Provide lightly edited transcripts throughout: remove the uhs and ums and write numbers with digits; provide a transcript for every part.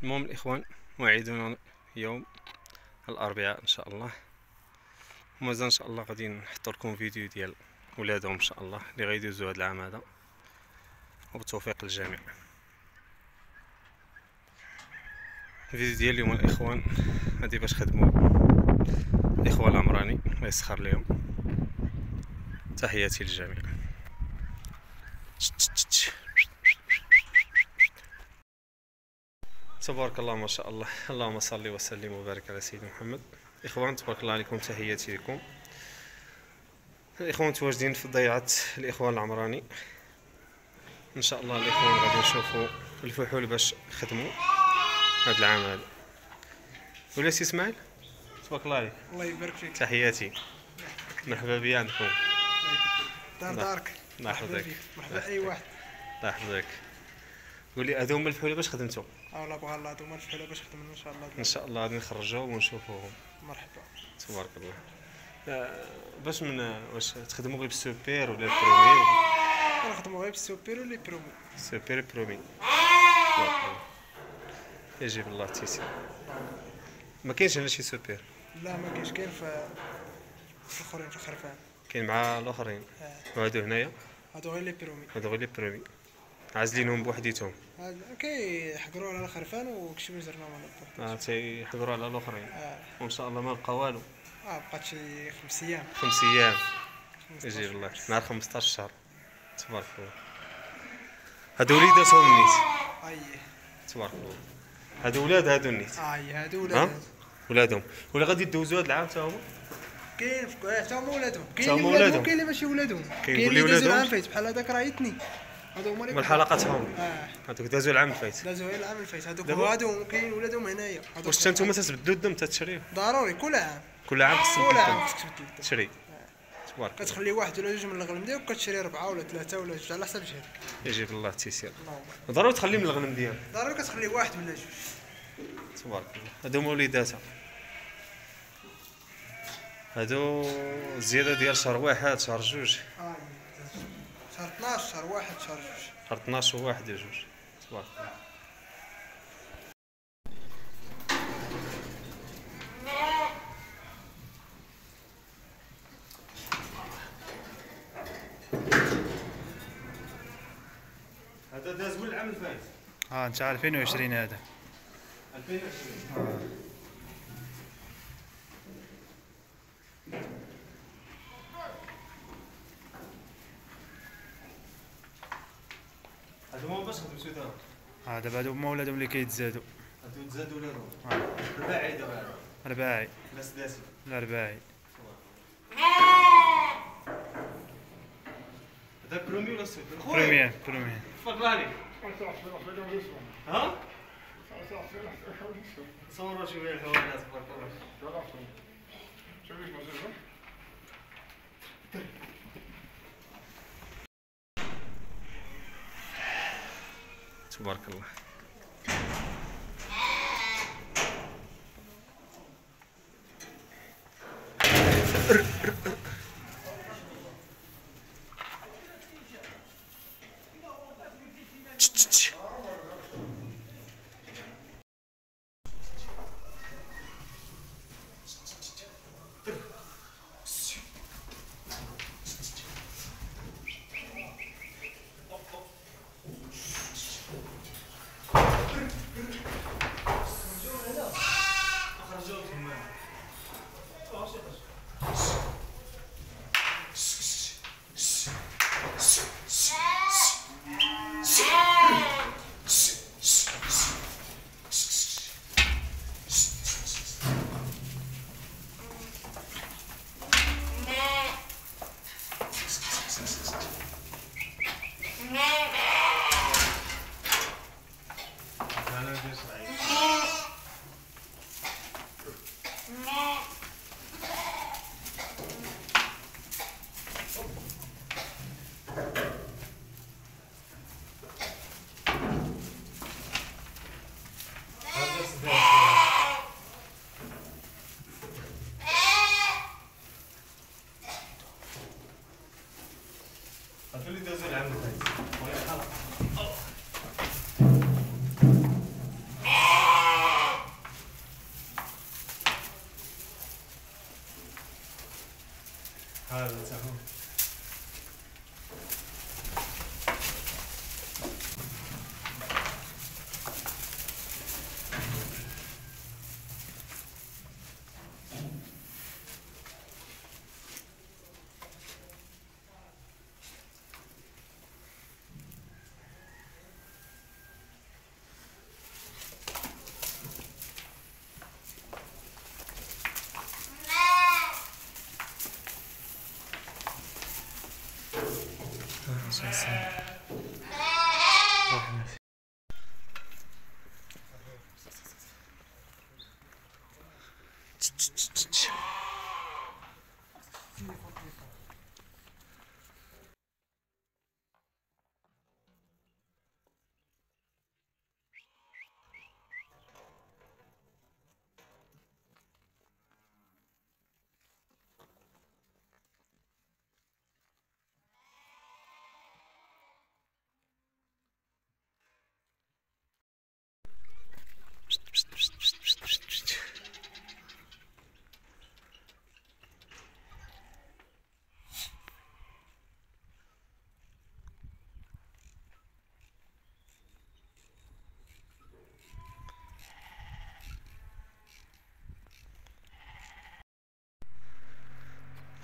المهم الاخوان، موعدنا يوم الاربعاء ان شاء الله، ومازال ان شاء الله غادي نحط لكم فيديو ديال ولادهم ان شاء الله اللي غيدوزوا هذا العام هذا، وبالتوفيق للجميع. الفيديو ديال اليوم الاخوان هادي باش خدموا الاخوه العمراني، الله يسخر لهم. تحياتي للجميع. تبارك الله ما شاء الله، اللهم صل وسلم وبارك على سيدنا محمد. اخوان تبارك الله عليكم، تحياتي لكم. الاخوان متواجدين في ضيعه الاخوان العمراني، ان شاء الله الاخوان غادي نشوفوا الفحول باش خدموا هذا العام هذا. ولا سي اسماعيل تبارك الله عليك، الله يبارك فيك. تحياتي، مرحبا بيا عندكم. دارك. الله يحفظك. مرحبا اي واحد. الله يحفظك. قول لي هذو هما الفحول باش خدمتوا؟ لا بغى الله هذوما الفحوله باش خدمنا ان شاء الله. ان شاء الله غادي نخرجوهم ونشوفوهم. مرحبا. تبارك الله. باش واش تخدموا غير بالسوبر ولا البرومي؟ نخدموا غير بالسوبر ولي برومي. سوبر برومي. يجيب الله التيسير. ما كاينش هنا شي سوبر؟ لا ما كاينش، كاين في الاخرين في الخرفان. كاين مع الاخرين. وهادو هنايا هادو غير لي برومي. هادو غير لي برومي، عازلينهم بوحديتهم. كيحقروا على الخرفان وكشفوا زرناهم على البر. تيحضروا على الاخرين. وان شاء الله ما نلقى والو. بقات شي 5 ايام. 5 ايام. يجيب الله نهار 15 شهر. تبارك الله. هادو وليداتهم نيت. تبارك الله. هادو ولاد هادو نيت. هادو ولاد. ولادهم ولا غادي يدوزوا هاد العام تا هما؟ كاين حتى هما ولادهم. كاين اللي ولادهم كاين اللي ماشي ولادهم. كاين اللي ولادهم العام فايت بحال هذاك راه يتني. هادو هما من حلقاتهم. هادوك دازوا العام اللي فات. دازوا غير العام اللي فات. هادو كاين ولادهم هنايا. واش حتى نتوما تتبدلوا الدم تتشريو؟ ضروري كل عام. كل عام خصك تبدل تشري. تبارك الله. كتخلي واحد ولا جوج من الغنم ديالك وكتشري 4 ولا 3 ولا 2 على حسب جهدك. يجيب الله التيسير. ضروري تخلي من الغنم ديالك. ضروري كتخلي واحد ولا جوج. تبارك الله. هادو هما وليداتها. هادو الزياده ديال شهر واحد شهر جوج. شهر 12 شهر واحد شهر جوج. شهر 12 وواحد يا جوج. تبارك الله. هذا داز من العام الفايت. نتاع 2020 هذا. 2020. هادو هما باش خدمتو دابا. دابا هادو هما ولادهم اللي كيتزادوا. هادو تزادوا ولادهم. رباعي دابا هذا. رباعي. لا سداسي. لا رباعي. هذا برومي ولا سوبر؟ بروميير. تفضل عليك. ها؟ صوروا شويه الحوالات تبارك الله. تبارك الله.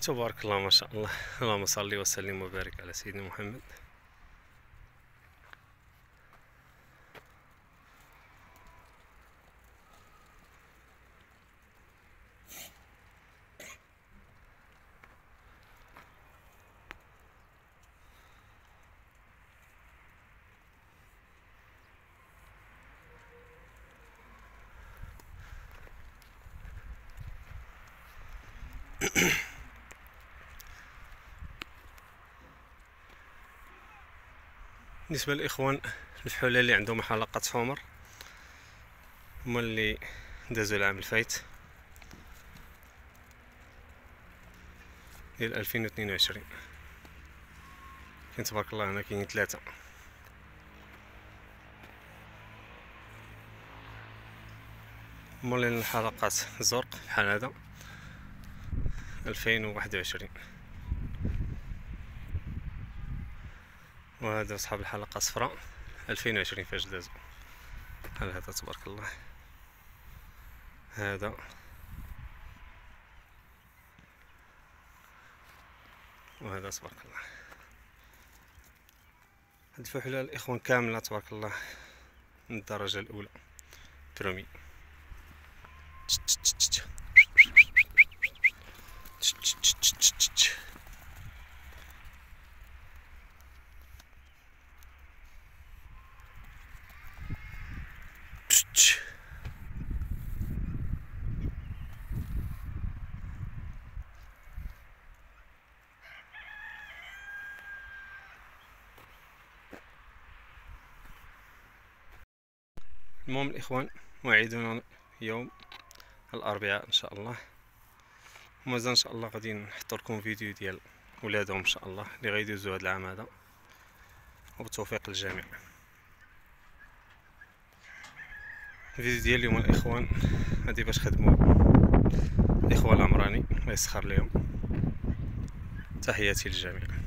تبارك الله ما شاء الله. اللهم صل وسلم وبارك على سيدنا محمد. بالنسبة للإخوان الفحولة اللي عندهم حلقة حمر هما اللي دازو العام الفايت ديال 2022. كاين تبارك الله هنا كاينين 3. مولين الحلقات زرق بحال هذا 2021. وهذا صحاب الحلقة صفراء 2020 فاش دازو بحال هذا تبارك الله. هذا وهذا تبارك الله. هاد الفحولة الإخوان كاملة تبارك الله من الدرجة الأولى برومي. المهم الإخوان موعدنا يوم الأربعاء إن شاء الله. ومازال إن شاء الله غادي نحط لكم فيديو ديال ولادهم إن شاء الله اللي غيدوزو هاد العام هذا، وبالتوفيق للجميع. الفيديو ديال اليوم الإخوان هادي باش خدموا الإخوة العمراني الله يسخر ليهم. تحياتي للجميع.